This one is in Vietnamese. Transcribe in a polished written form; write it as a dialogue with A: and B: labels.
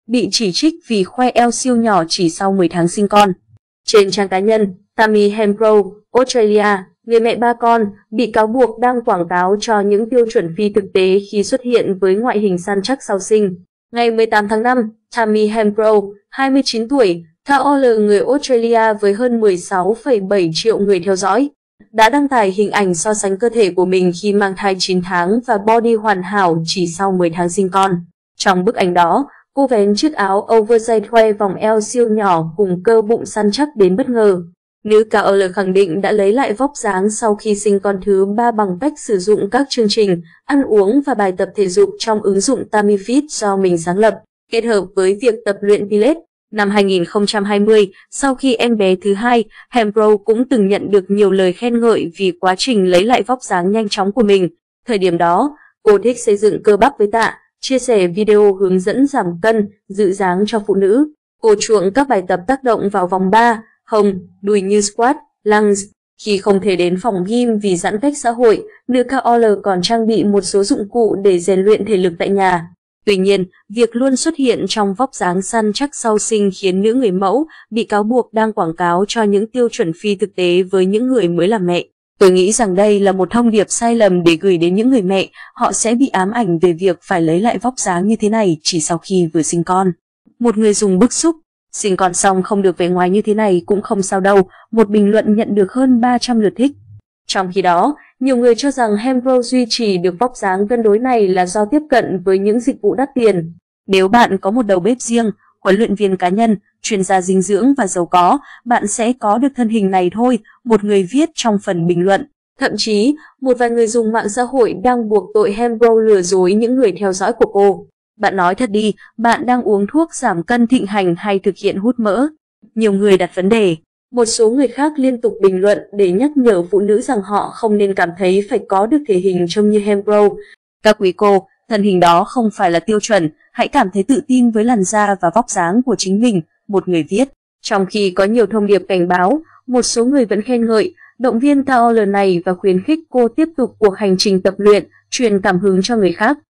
A: bị chỉ trích vì khoe eo siêu nhỏ chỉ sau 10 tháng sinh con. Trên trang cá nhân, Tammy Hembrow, Australia, người mẹ 3 con, bị cáo buộc đang quảng cáo cho những tiêu chuẩn phi thực tế khi xuất hiện với ngoại hình săn chắc sau sinh. Ngày 18 tháng 5, Tammy Hembrow, 29 tuổi, TOL người Australia với hơn 16,7 triệu người theo dõi, đã đăng tải hình ảnh so sánh cơ thể của mình khi mang thai 9 tháng và body hoàn hảo chỉ sau 10 tháng sinh con. Trong bức ảnh đó, cô vén chiếc áo oversize khoe vòng eo siêu nhỏ cùng cơ bụng săn chắc đến bất ngờ. Nữ KOL khẳng định đã lấy lại vóc dáng sau khi sinh con thứ 3 bằng cách sử dụng các chương trình ăn uống và bài tập thể dục trong ứng dụng TammyFit do mình sáng lập, kết hợp với việc tập luyện Pilates. Năm 2020, sau khi em bé thứ hai, Hembrow cũng từng nhận được nhiều lời khen ngợi vì quá trình lấy lại vóc dáng nhanh chóng của mình. Thời điểm đó, cô thích xây dựng cơ bắp với tạ, chia sẻ video hướng dẫn giảm cân, giữ dáng cho phụ nữ. Cô chuộng các bài tập tác động vào vòng ba, hông, đùi như squat, lunge. Khi không thể đến phòng gym vì giãn cách xã hội, nữ KOL còn trang bị một số dụng cụ để rèn luyện thể lực tại nhà. Tuy nhiên, việc luôn xuất hiện trong vóc dáng săn chắc sau sinh khiến nữ người mẫu bị cáo buộc đang quảng cáo cho những tiêu chuẩn phi thực tế với những người mới làm mẹ. Tôi nghĩ rằng đây là một thông điệp sai lầm để gửi đến những người mẹ, họ sẽ bị ám ảnh về việc phải lấy lại vóc dáng như thế này chỉ sau khi vừa sinh con. Một người dùng bức xúc, sinh con xong không được vẻ ngoài như thế này cũng không sao đâu, một bình luận nhận được hơn 300 lượt thích. Trong khi đó, nhiều người cho rằng Hembrow duy trì được vóc dáng cân đối này là do tiếp cận với những dịch vụ đắt tiền. Nếu bạn có một đầu bếp riêng, huấn luyện viên cá nhân, chuyên gia dinh dưỡng và giàu có, bạn sẽ có được thân hình này thôi, một người viết trong phần bình luận. Thậm chí, một vài người dùng mạng xã hội đang buộc tội Hembrow lừa dối những người theo dõi của cô. Bạn nói thật đi, bạn đang uống thuốc giảm cân thịnh hành hay thực hiện hút mỡ? Nhiều người đặt vấn đề. Một số người khác liên tục bình luận để nhắc nhở phụ nữ rằng họ không nên cảm thấy phải có được thể hình trông như Hembrow. Các quý cô, thân hình đó không phải là tiêu chuẩn, hãy cảm thấy tự tin với làn da và vóc dáng của chính mình, một người viết. Trong khi có nhiều thông điệp cảnh báo, một số người vẫn khen ngợi, động viên KOL này và khuyến khích cô tiếp tục cuộc hành trình tập luyện, truyền cảm hứng cho người khác.